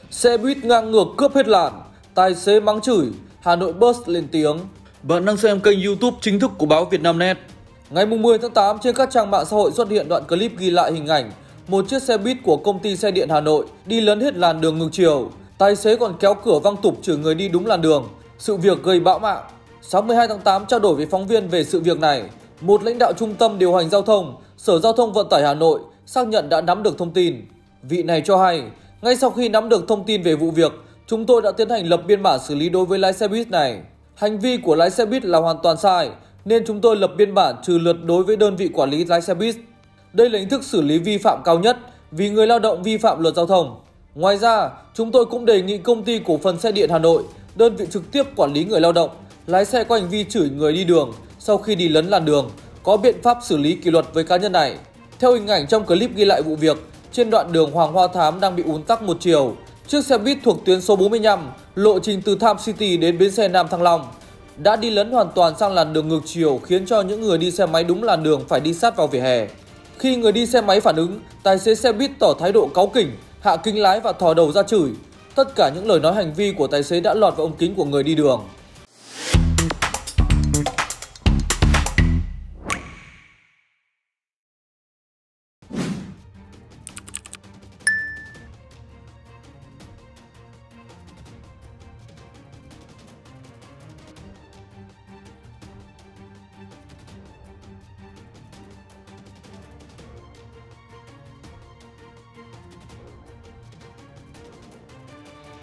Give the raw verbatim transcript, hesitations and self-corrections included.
Xe buýt ngang ngược cướp hết làn, tài xế mắng chửi, Hà Nội Bus lên tiếng. Bạn đang xem kênh YouTube chính thức của báo Vietnamnet. Ngày mười tháng tám, trên các trang mạng xã hội xuất hiện đoạn clip ghi lại hình ảnh một chiếc xe buýt của công ty xe điện Hà Nội đi lấn hết làn đường ngược chiều. Tài xế còn kéo cửa văng tục chửi người đi đúng làn đường. Sự việc gây bão mạng. Sáng mười hai tháng tám, trao đổi với phóng viên về sự việc này, một lãnh đạo trung tâm điều hành giao thông, Sở Giao thông Vận tải Hà Nội xác nhận đã nắm được thông tin. Vị này cho hay, ngay sau khi nắm được thông tin về vụ việc, chúng tôi đã tiến hành lập biên bản xử lý đối với lái xe buýt này. Hành vi của lái xe buýt là hoàn toàn sai, nên chúng tôi lập biên bản trừ lượt đối với đơn vị quản lý lái xe buýt. Đây là hình thức xử lý vi phạm cao nhất vì người lao động vi phạm luật giao thông. Ngoài ra, chúng tôi cũng đề nghị công ty cổ phần xe điện Hà Nội, đơn vị trực tiếp quản lý người lao động, lái xe có hành vi chửi người đi đường sau khi đi lấn làn đường, có biện pháp xử lý kỷ luật với cá nhân này. Theo hình ảnh trong clip ghi lại vụ việc, trên đoạn đường Hoàng Hoa Thám đang bị ùn tắc một chiều, chiếc xe buýt thuộc tuyến số bốn mươi lăm, lộ trình từ Tham City đến bến xe Nam Thăng Long, đã đi lấn hoàn toàn sang làn đường ngược chiều, khiến cho những người đi xe máy đúng làn đường phải đi sát vào vỉa hè. Khi người đi xe máy phản ứng, tài xế xe buýt tỏ thái độ cáu kỉnh, hạ kính lái và thò đầu ra chửi. Tất cả những lời nói hành vi của tài xế đã lọt vào ống kính của người đi đường.